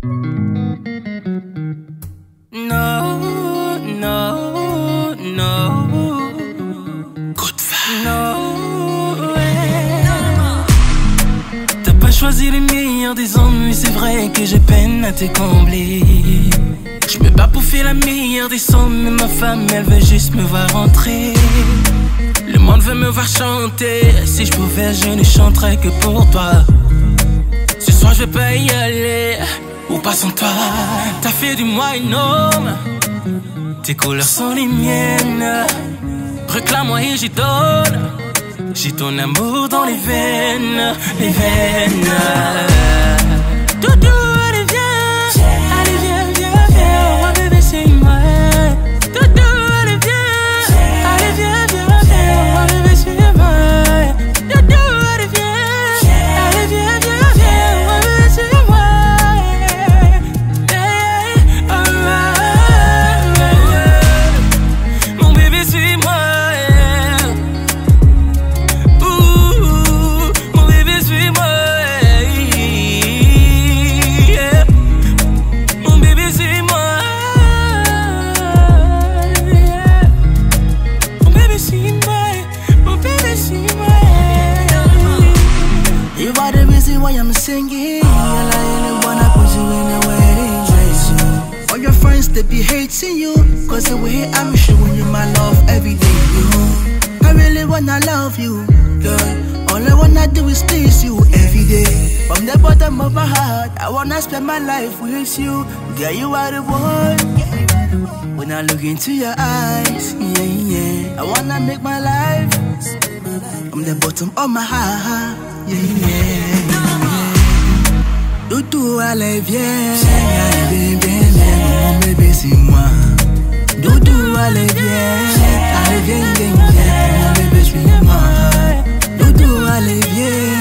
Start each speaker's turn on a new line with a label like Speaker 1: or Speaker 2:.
Speaker 1: No, no, no. Good vibe. No way. T'as pas choisi les meilleurs des hommes, mais c'est vrai que j'ai peine à te combler. Je me bats pour faire la meilleure des sommes, mais ma femme elle veut juste me voir rentrer. Le monde veut me voir chanter, si je pouvais je ne chanterais que pour toi. Ce soir je vais pas y aller, ou pas sans toi. T'as fait de moi un homme, tes couleurs sont les miennes. Reclame-moi et j'y donne, j'ai ton amour dans les veines, les veines. Doudou, allez viens, allez viens, viens, viens, oh bébé c'est moi. Doudou, allez viens, allez viens, viens, viens, oh bébé c'est moi. Doudou, allez viens, allez viens, viens, viens, oh bébé c'est moi. Mon bébé c'est moi. Mon bébé suis moi. Mon bébé suis moi. Mon bébé suis moi. Mon bébé suis moi.
Speaker 2: You are the reason why I'm singing, and I really wanna put you in a wedding dress. All your friends they be hating you, cause the way I'm showing you my love every day. I really wanna love you, girl. All I wanna do is please you every day. From the bottom of my heart, I wanna spend my life with you. Girl, you are the one. When I look into your eyes, yeah, yeah, I wanna make my life from the bottom of my heart, yeah, yeah, yeah. Doudou, allez viens, allez viens, viens, mon bébé c'est moi. Doudou, allez viens, allez viens, viens, viens, mon bébé suis moi. Doudou, allez viens.